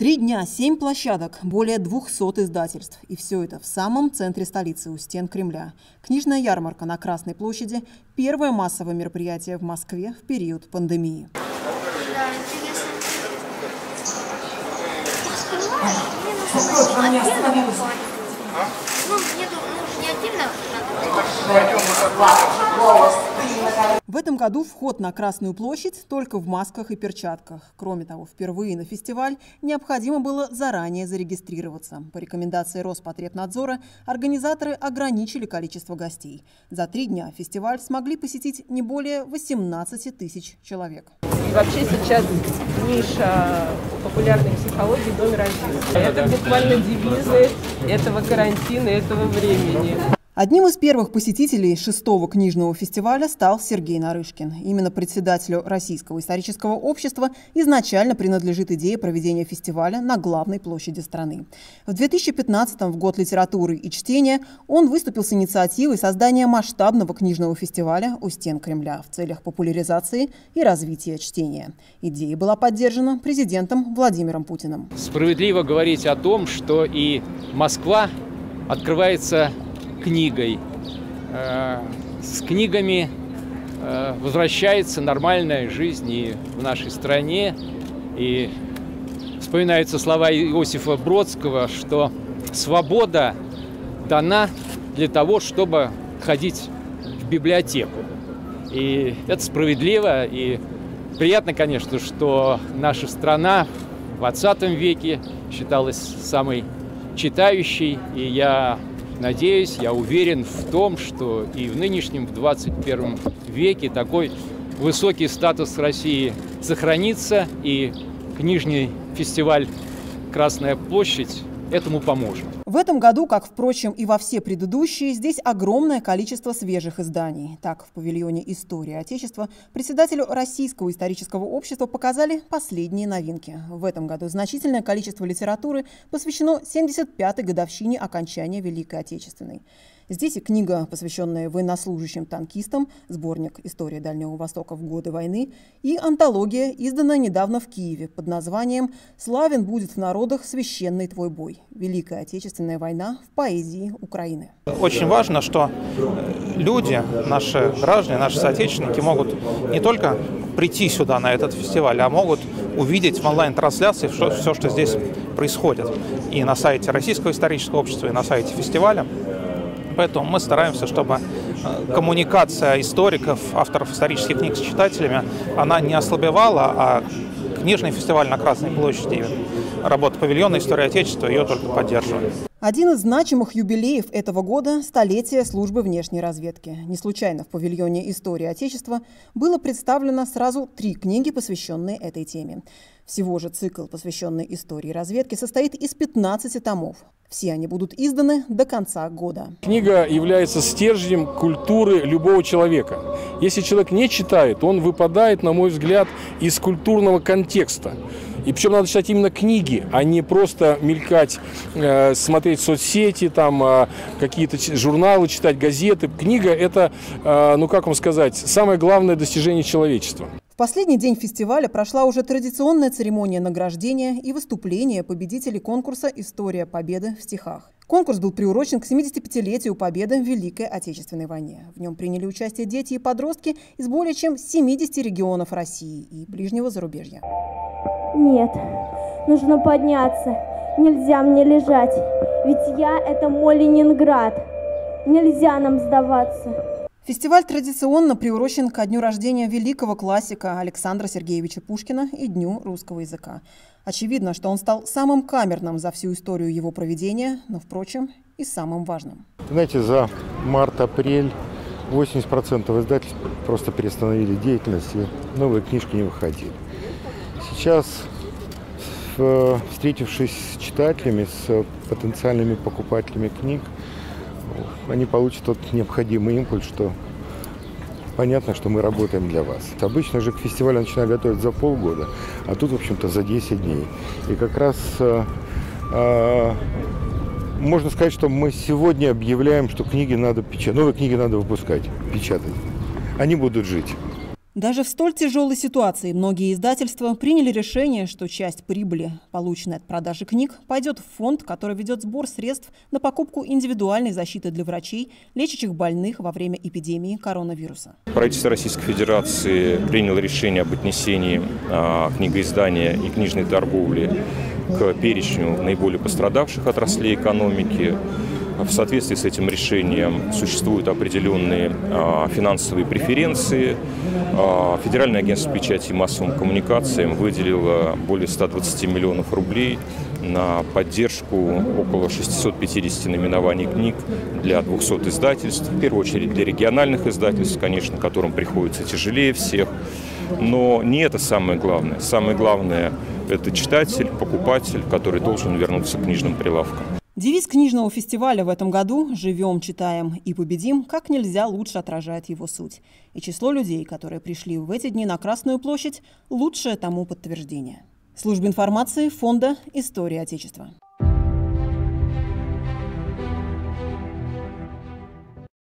3 дня, 7 площадок, более 200 издательств. И все это в самом центре столицы, у стен Кремля. Книжная ярмарка на Красной площади – первое массовое мероприятие в Москве в период пандемии. Да, интересно. Не отдельно. В этом году вход на Красную площадь только в масках и перчатках. Кроме того, впервые на фестиваль необходимо было заранее зарегистрироваться. По рекомендации Роспотребнадзора организаторы ограничили количество гостей. За 3 дня фестиваль смогли посетить не более 18 тысяч человек. И вообще сейчас ниша популярной психологии номер 1. Это буквально девизы этого карантина, этого времени. Одним из первых посетителей 6-го книжного фестиваля стал Сергей Нарышкин. Именно председателю Российского исторического общества изначально принадлежит идея проведения фестиваля на главной площади страны. В 2015-м, в год литературы и чтения, он выступил с инициативой создания масштабного книжного фестиваля у стен Кремля в целях популяризации и развития чтения. Идея была поддержана президентом Владимиром Путиным. Справедливо говорить о том, что и Москва открывается книгой. С книгами возвращается нормальная жизнь и в нашей стране. И вспоминаются слова Иосифа Бродского, что свобода дана для того, чтобы ходить в библиотеку. И это справедливо. И приятно, конечно, что наша страна в 20 веке считалась самой читающей. И я надеюсь, я уверен в том, что и в нынешнем, в 21 веке такой высокий статус России сохранится, и книжный фестиваль «Красная площадь» этому поможет. В этом году, как, впрочем, и во все предыдущие, здесь огромное количество свежих изданий. Так, в павильоне «История Отечества» председателю Российского исторического общества показали последние новинки. В этом году значительное количество литературы посвящено 75-й годовщине окончания Великой Отечественной. Здесь и книга, посвященная военнослужащим-танкистам, сборник «История Дальнего Востока в годы войны» и антология, изданная недавно в Киеве под названием «Славен будет в народах священный твой бой. Великая Отечественная война в поэзии Украины». Очень важно, что люди, наши граждане, наши соотечественники могут не только прийти сюда на этот фестиваль, а могут увидеть в онлайн-трансляции все, что здесь происходит. И на сайте Российского исторического общества, и на сайте фестиваля. Поэтому мы стараемся, чтобы коммуникация историков, авторов исторических книг с читателями, она не ослабевала, а книжный фестиваль на Красной площади, работа павильона «История Отечества» ее только поддерживает. Один из значимых юбилеев этого года – столетие службы внешней разведки. Не случайно в павильоне «История Отечества» было представлено сразу 3 книги, посвященные этой теме. Всего же цикл, посвященный истории разведки, состоит из 15 томов. Все они будут изданы до конца года. Книга является стержнем культуры любого человека. Если человек не читает, он выпадает, на мой взгляд, из культурного контекста. И причем надо читать именно книги, а не просто мелькать, смотреть соцсети, там какие-то журналы, читать газеты. Книга – это, ну как вам сказать, самое главное достижение человечества. В последний день фестиваля прошла уже традиционная церемония награждения и выступления победителей конкурса «История Победы в стихах». Конкурс был приурочен к 75-летию Победы в Великой Отечественной войне. В нем приняли участие дети и подростки из более чем 70 регионов России и ближнего зарубежья. Нет, нужно подняться. Нельзя мне лежать. Ведь я – это мой Ленинград. Нельзя нам сдаваться. Фестиваль традиционно приурочен ко дню рождения великого классика Александра Сергеевича Пушкина и Дню русского языка. Очевидно, что он стал самым камерным за всю историю его проведения, но, впрочем, и самым важным. Знаете, за март-апрель 80% издательств просто приостановили деятельность, и новые книжки не выходили. Сейчас, встретившись с читателями, с потенциальными покупателями книг, они получат тот необходимый импульс, что понятно, что мы работаем для вас. Обычно же к фестивалю начинают готовить за полгода, а тут, в общем-то, за 10 дней. И как раз можно сказать, что мы сегодня объявляем, что книги надо печатать, новые книги надо выпускать, печатать. Они будут жить. Даже в столь тяжелой ситуации многие издательства приняли решение, что часть прибыли, полученной от продажи книг, пойдет в фонд, который ведет сбор средств на покупку индивидуальной защиты для врачей, лечащих больных во время эпидемии коронавируса. Правительство Российской Федерации приняло решение об отнесении книгоиздания и книжной торговли к перечню наиболее пострадавших отраслей экономики. В соответствии с этим решением существуют определенные финансовые преференции. Федеральное агентство печати и массовым коммуникациям выделило более 120 миллионов рублей на поддержку около 650 наименований книг для 200 издательств. В первую очередь для региональных издательств, конечно, которым приходится тяжелее всех. Но не это самое главное. Самое главное – это читатель, покупатель, который должен вернуться к книжным прилавкам. Девиз книжного фестиваля в этом году «Живем, читаем и победим» как нельзя лучше отражает его суть. И число людей, которые пришли в эти дни на Красную площадь, лучшее тому подтверждение. Служба информации Фонда «История Отечества».